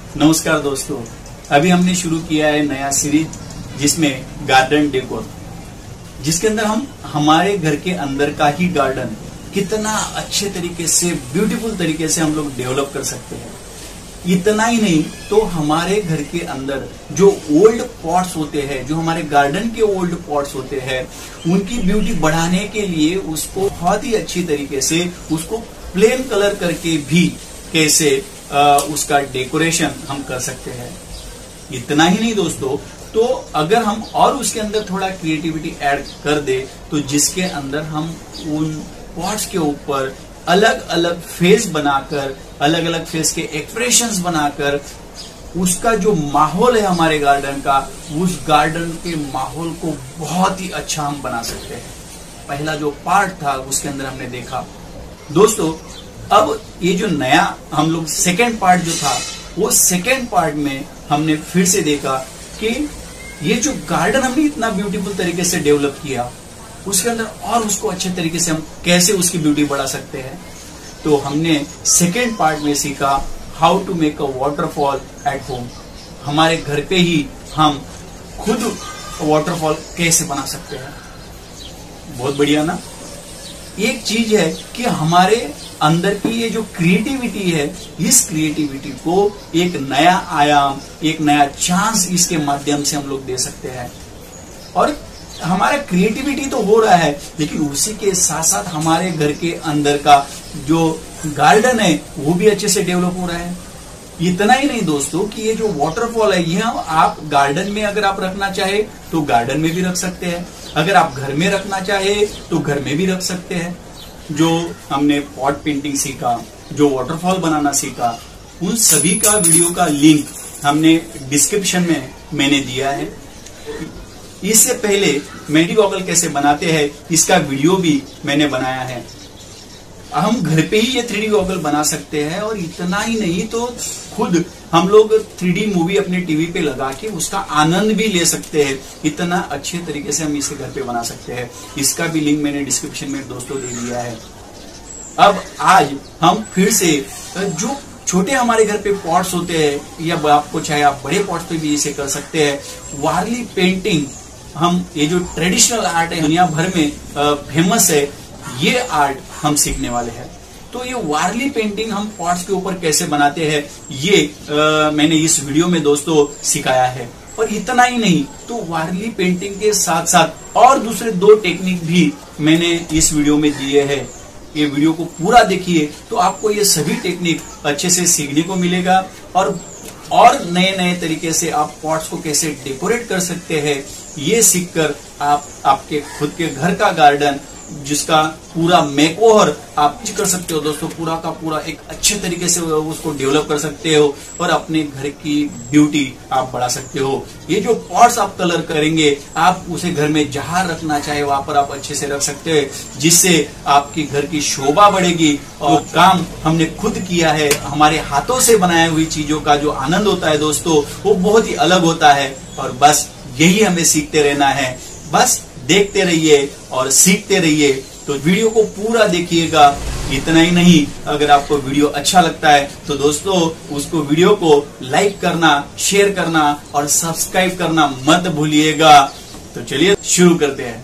नमस्कार दोस्तों, अभी हमने शुरू किया है नया सीरीज जिसमें गार्डन डेकोर, जिसके अंदर हम हमारे घर के अंदर का ही गार्डन कितना अच्छे तरीके से ब्यूटीफुल तरीके से हम लोग डेवलप कर सकते हैं। इतना ही नहीं तो हमारे घर के अंदर जो ओल्ड पॉट्स होते हैं, जो हमारे गार्डन के ओल्ड पॉट्स होते हैं, उनकी ब्यूटी बढ़ाने के लिए उसको बहुत ही अच्छी तरीके से उसको प्लेन कलर करके भी कैसे उसका डेकोरेशन हम कर सकते हैं। इतना ही नहीं दोस्तों, तो अगर हम और उसके अंदर थोड़ा क्रिएटिविटी ऐड कर दे तो जिसके अंदर हम उन पॉट्स के ऊपर अलग अलग फेस बनाकर, अलग अलग फेस के एक्सप्रेशंस बनाकर उसका जो माहौल है हमारे गार्डन का, उस गार्डन के माहौल को बहुत ही अच्छा हम बना सकते हैं। पहला जो पार्ट था उसके अंदर हमने देखा दोस्तों। अब ये जो नया हम लोग सेकेंड पार्ट जो था, वो सेकेंड पार्ट में हमने फिर से देखा कि ये जो गार्डन हमने इतना ब्यूटीफुल तरीके से डेवलप किया, उसके अंदर और उसको अच्छे तरीके से हम कैसे उसकी ब्यूटी बढ़ा सकते हैं। तो हमने सेकेंड पार्ट में सीखा how to make a waterfall at home. हमारे घर पे ही हम खुद वाटरफॉल कैसे बना सकते हैं। बहुत बढ़िया ना। एक चीज है कि हमारे अंदर की ये जो क्रिएटिविटी है, इस क्रिएटिविटी को एक नया आयाम, एक नया चांस इसके माध्यम से हम लोग दे सकते हैं। और हमारा क्रिएटिविटी तो हो रहा है, लेकिन उसी के साथ साथ हमारे घर के अंदर का जो गार्डन है वो भी अच्छे से डेवलप हो रहा है। इतना ही नहीं दोस्तों कि ये जो वाटरफॉल है, ये आप गार्डन में अगर आप रखना चाहे तो गार्डन में भी रख सकते हैं, अगर आप घर में रखना चाहे तो घर में भी रख सकते हैं। जो हमने पॉट पेंटिंग सीखा, जो वाटरफॉल बनाना सीखा, उन सभी का वीडियो का लिंक हमने डिस्क्रिप्शन में मैंने दिया है। इससे पहले मेडी गॉगल कैसे बनाते हैं इसका वीडियो भी मैंने बनाया है। हम घर पे ही ये 3D गॉगल बना सकते हैं। और इतना ही नहीं तो खुद हम लोग 3D मूवी अपने टीवी पे लगा के उसका आनंद भी ले सकते हैं। इतना अच्छे तरीके से हम इसे घर पे बना सकते हैं। इसका भी लिंक मैंने डिस्क्रिप्शन में दोस्तों दे दिया है। अब आज हम फिर से जो छोटे हमारे घर पे पॉट्स होते हैं, या आपको चाहे आप बड़े पॉट्स पे भी इसे कर सकते हैं, वारली पेंटिंग, हम ये जो ट्रेडिशनल आर्ट है दुनिया भर में फेमस है, ये आर्ट हम सीखने वाले हैं। तो ये वारली पेंटिंग हम पॉट्स के ऊपर कैसे बनाते हैं, ये मैंने इस वीडियो में दोस्तों सिखाया है। और इतना ही नहीं तो वारली पेंटिंग के साथ साथ और दूसरे 2 टेक्निक भी मैंने इस वीडियो में दिए हैं। ये वीडियो को पूरा देखिए तो आपको ये सभी टेक्निक अच्छे से सीखने को मिलेगा। और नए नए तरीके से आप पॉट्स को कैसे डेकोरेट कर सकते हैं, ये सीखकर आप आपके खुद के घर का गार्डन, जिसका पूरा मेकओवर आप कर सकते हो दोस्तों, पूरा का पूरा एक अच्छे तरीके से उसको डेवलप कर सकते हो और अपने घर की ब्यूटी आप बढ़ा सकते हो। ये जो पॉट्स आप कलर करेंगे, आप उसे घर में जहां रखना चाहे वहां पर आप अच्छे से रख सकते हो, जिससे आपकी घर की शोभा बढ़ेगी। और काम हमने खुद किया है, हमारे हाथों से बनाई हुई चीजों का जो आनंद होता है दोस्तों, वो बहुत ही अलग होता है। और बस यही हमें सीखते रहना है। बस देखते रहिए और सीखते रहिए। तो वीडियो को पूरा देखिएगा। इतना ही नहीं, अगर आपको वीडियो अच्छा लगता है तो दोस्तों उसको वीडियो को लाइक करना, शेयर करना और सब्सक्राइब करना मत भूलिएगा। तो चलिए शुरू करते हैं।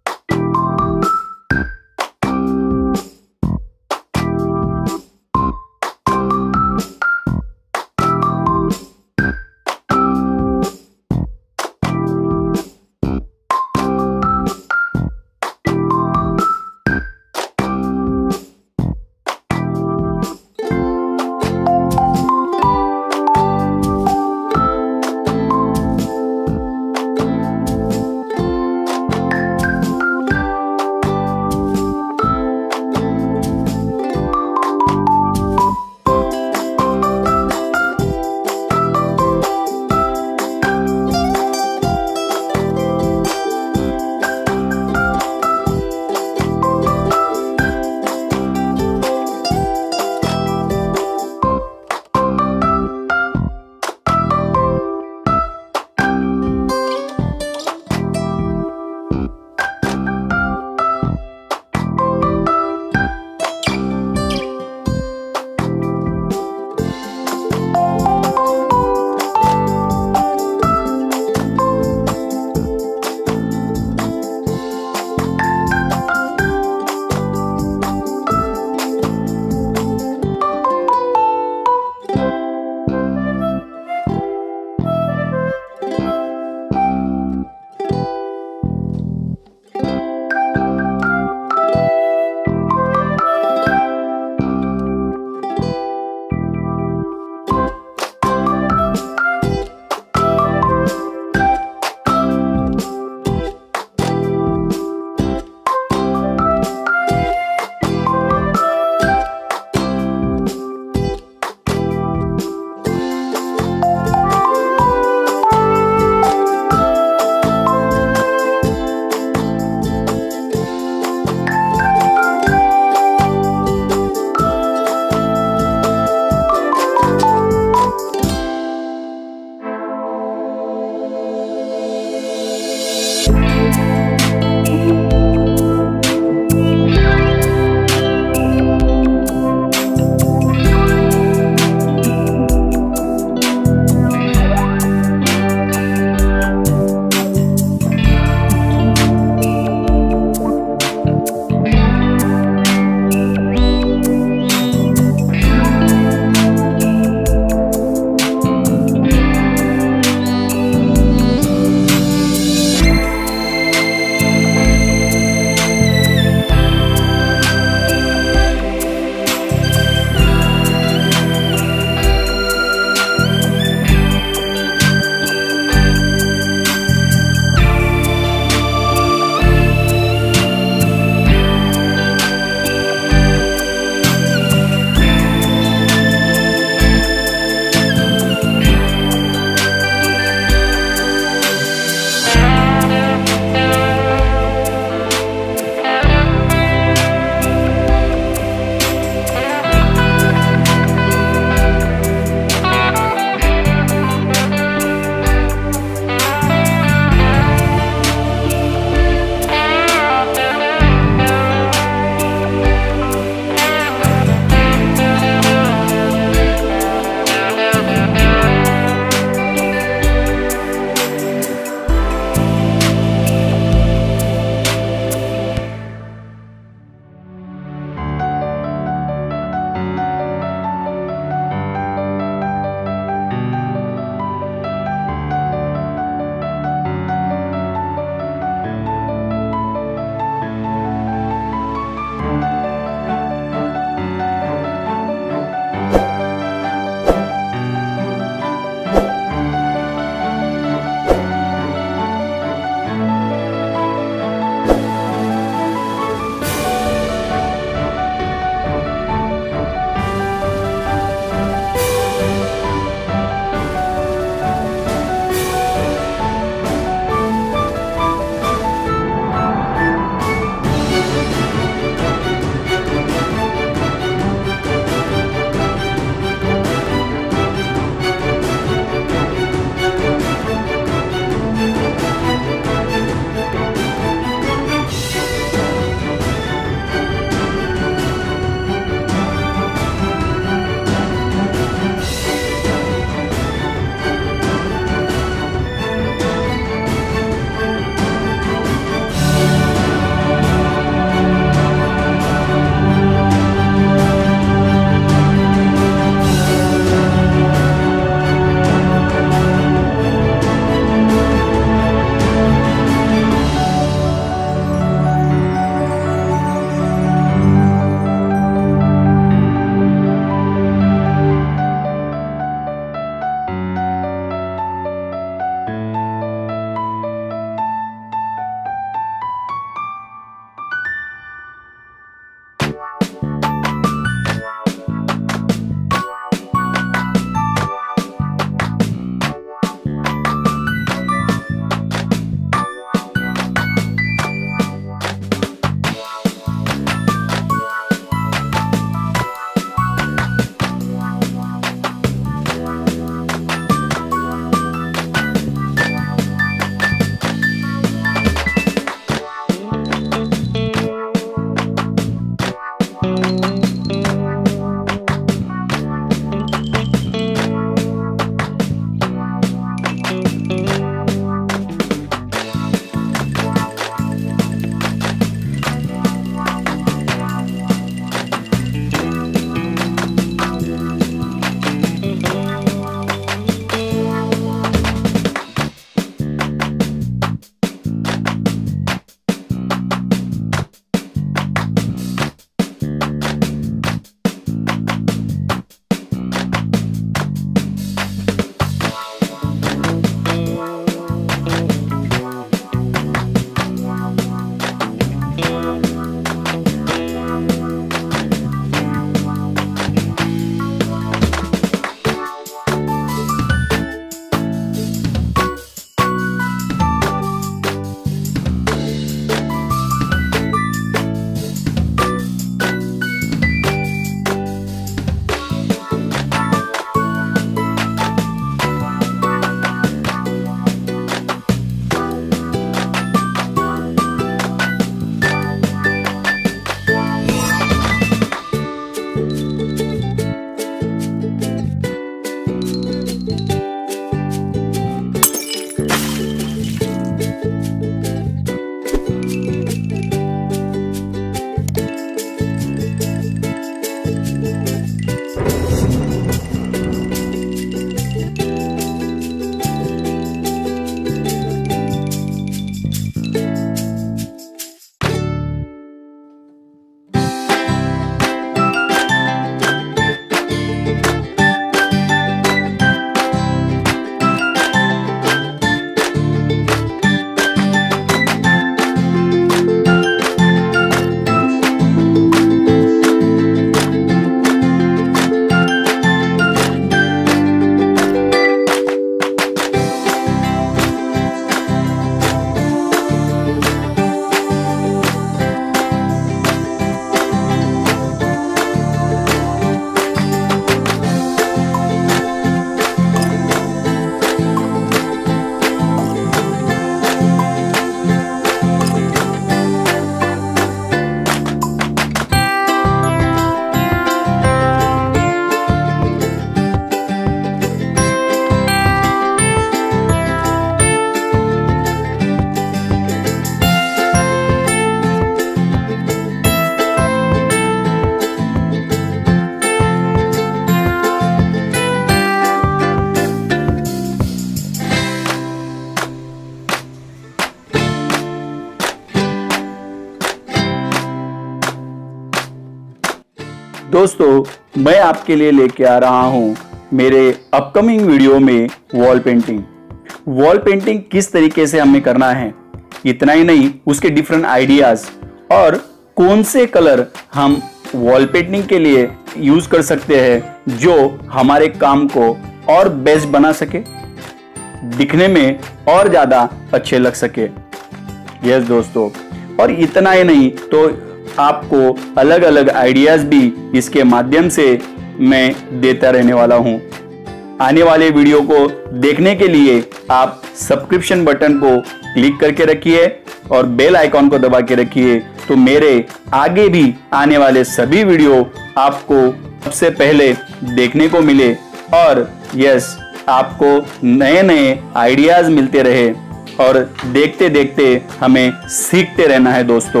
दोस्तों मैं आपके लिए लेके आ रहा हूं मेरे अपकमिंग वीडियो में वॉल पेंटिंग। वॉल पेंटिंग किस तरीके से हमें करना है, इतना ही नहीं उसके डिफरेंट आइडियाज और कौन से कलर हम वॉल पेंटिंग के लिए यूज कर सकते हैं जो हमारे काम को और बेस्ट बना सके, दिखने में और ज्यादा अच्छे लग सके। यस दोस्तों, और इतना ही नहीं तो आपको अलग अलग आइडियाज भी इसके माध्यम से मैं देता रहने वाला हूं। आने वाले वीडियो को देखने के लिए आप सब्सक्रिप्शन बटन को क्लिक करके रखिए और बेल आइकॉन को दबा के रखिए, तो मेरे आगे भी आने वाले सभी वीडियो आपको सबसे पहले देखने को मिले और यस आपको नए नए आइडियाज मिलते रहे और देखते देखते हमें सीखते रहना है दोस्तों।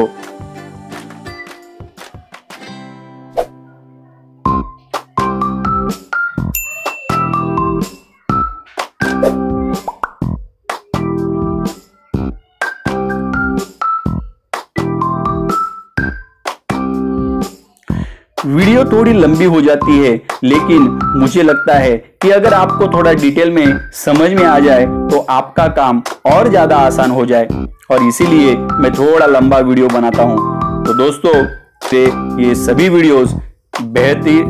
वीडियो थोड़ी लंबी हो जाती है, लेकिन मुझे लगता है कि अगर आपको थोड़ा डिटेल में समझ में आ जाए तो आपका काम और ज्यादा आसान हो जाए, और इसीलिए मैं थोड़ा लंबा वीडियो बनाता हूं। तो दोस्तों ये सभी वीडियोस बेहद ही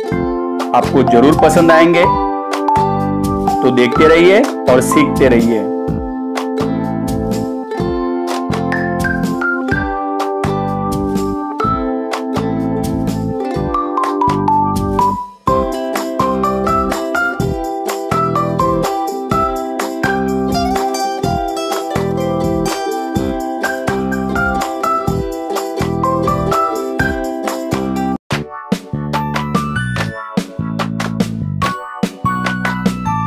आपको जरूर पसंद आएंगे, तो देखते रहिए और सीखते रहिए।